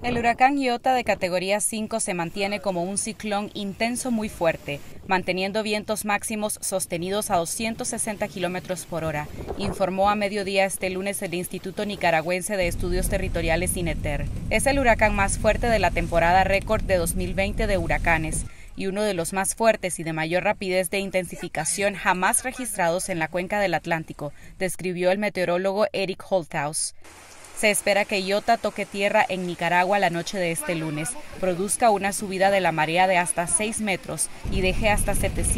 El huracán Iota de categoría 5 se mantiene como un ciclón intenso muy fuerte, manteniendo vientos máximos sostenidos a 260 kilómetros por hora, informó a mediodía este lunes el Instituto Nicaragüense de Estudios Territoriales INETER. Es el huracán más fuerte de la temporada récord de 2020 de huracanes y uno de los más fuertes y de mayor rapidez de intensificación jamás registrados en la cuenca del Atlántico, describió el meteorólogo Eric Holthaus. Se espera que Iota toque tierra en Nicaragua la noche de este lunes, produzca una subida de la marea de hasta 6 metros y deje hasta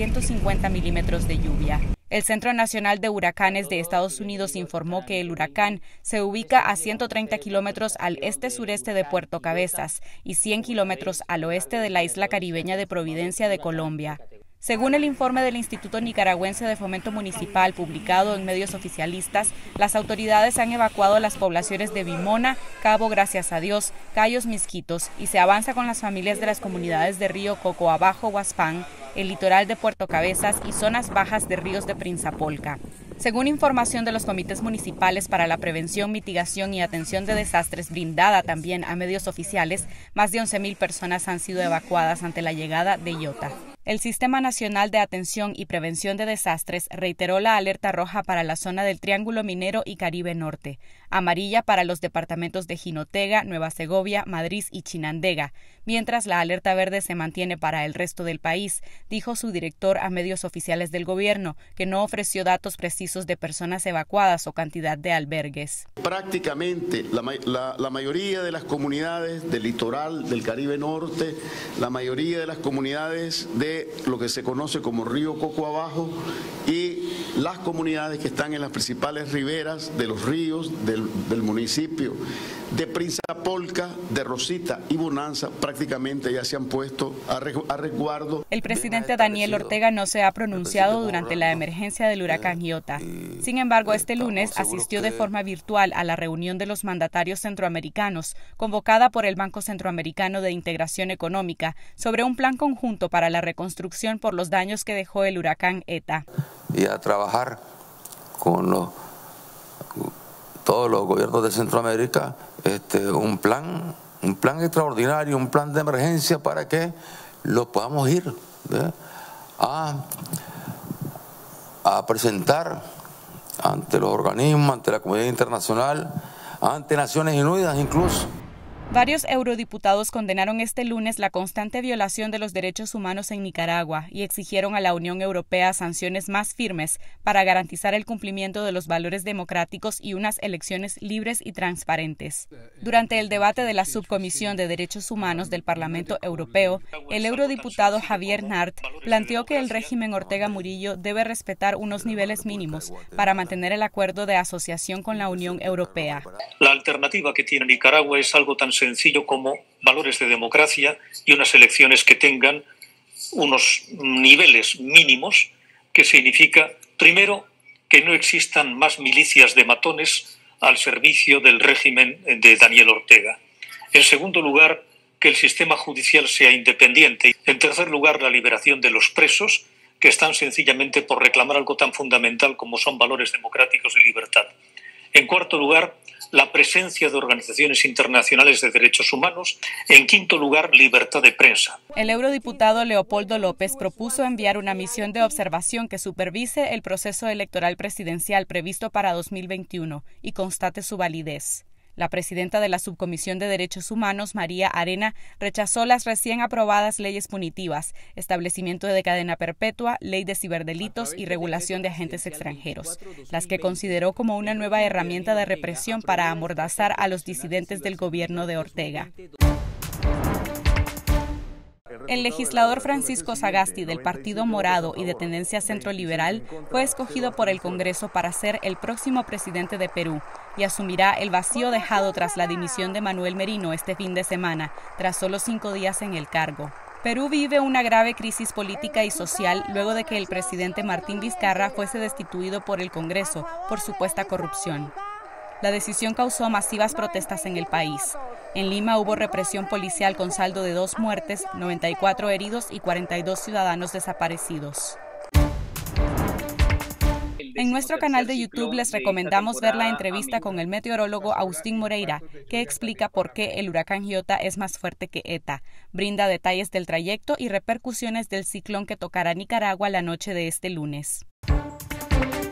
750 milímetros de lluvia. El Centro Nacional de Huracanes de Estados Unidos informó que el huracán se ubica a 130 kilómetros al este-sureste de Puerto Cabezas y 100 kilómetros al oeste de la isla caribeña de Providencia de Colombia. Según el informe del Instituto Nicaragüense de Fomento Municipal publicado en medios oficialistas, las autoridades han evacuado las poblaciones de Vimona, Cabo Gracias a Dios, Cayos Misquitos y se avanza con las familias de las comunidades de Río Coco Abajo, Huaspán, el litoral de Puerto Cabezas y zonas bajas de ríos de Prinzapolca. Según información de los comités municipales para la prevención, mitigación y atención de desastres brindada también a medios oficiales, más de 11.000 personas han sido evacuadas ante la llegada de Iota. El Sistema Nacional de Atención y Prevención de Desastres reiteró la alerta roja para la zona del Triángulo Minero y Caribe Norte, amarilla para los departamentos de Jinotega, Nueva Segovia, Madrid y Chinandega, mientras la alerta verde se mantiene para el resto del país, dijo su director a medios oficiales del gobierno, que no ofreció datos precisos de personas evacuadas o cantidad de albergues. Prácticamente la mayoría de las comunidades del litoral del Caribe Norte, la mayoría de las comunidades de lo que se conoce como Río Coco Abajo y las comunidades que están en las principales riberas de los ríos del municipio de Prinzapolca, de Rosita y Bonanza prácticamente ya se han puesto a resguardo. El presidente Daniel Ortega no se ha pronunciado durante la emergencia del huracán Iota. Sin embargo, este lunes asistió de forma virtual a la reunión de los mandatarios centroamericanos, convocada por el Banco Centroamericano de Integración Económica, sobre un plan conjunto para la reconstrucción por los daños que dejó el huracán ETA. Y a trabajar con todos los gobiernos de Centroamérica un plan extraordinario, un plan de emergencia para que lo podamos ir a presentar ante los organismos, ante la comunidad internacional, ante Naciones Unidas incluso. Varios eurodiputados condenaron este lunes la constante violación de los derechos humanos en Nicaragua y exigieron a la Unión Europea sanciones más firmes para garantizar el cumplimiento de los valores democráticos y unas elecciones libres y transparentes. Durante el debate de la Subcomisión de Derechos Humanos del Parlamento Europeo, el eurodiputado Javier Nart planteó que el régimen Ortega Murillo debe respetar unos niveles mínimos para mantener el acuerdo de asociación con la Unión Europea. La alternativa que tiene Nicaragua es algo tan sencillo como valores de democracia y unas elecciones que tengan unos niveles mínimos, que significa, primero, que no existan más milicias de matones al servicio del régimen de Daniel Ortega. En segundo lugar, que el sistema judicial sea independiente. En tercer lugar, la liberación de los presos, que están sencillamente por reclamar algo tan fundamental como son valores democráticos y libertad. En cuarto lugar, la presencia de organizaciones internacionales de derechos humanos. En quinto lugar, libertad de prensa. El eurodiputado Leopoldo López propuso enviar una misión de observación que supervise el proceso electoral presidencial previsto para 2021 y constate su validez. La presidenta de la Subcomisión de Derechos Humanos, María Arena, rechazó las recién aprobadas leyes punitivas, establecimiento de cadena perpetua, ley de ciberdelitos y regulación de agentes extranjeros, las que consideró como una nueva herramienta de represión para amordazar a los disidentes del gobierno de Ortega. El legislador Francisco Sagasti, del Partido Morado y de tendencia centroliberal, fue escogido por el Congreso para ser el próximo presidente de Perú y asumirá el vacío dejado tras la dimisión de Manuel Merino este fin de semana, tras solo 5 días en el cargo. Perú vive una grave crisis política y social luego de que el presidente Martín Vizcarra fuese destituido por el Congreso por supuesta corrupción. La decisión causó masivas protestas en el país. En Lima hubo represión policial con saldo de 2 muertes, 94 heridos y 42 ciudadanos desaparecidos. En nuestro canal de YouTube les recomendamos ver la entrevista con el meteorólogo Agustín Moreira, que explica por qué el huracán Iota es más fuerte que ETA. Brinda detalles del trayecto y repercusiones del ciclón que tocará Nicaragua la noche de este lunes.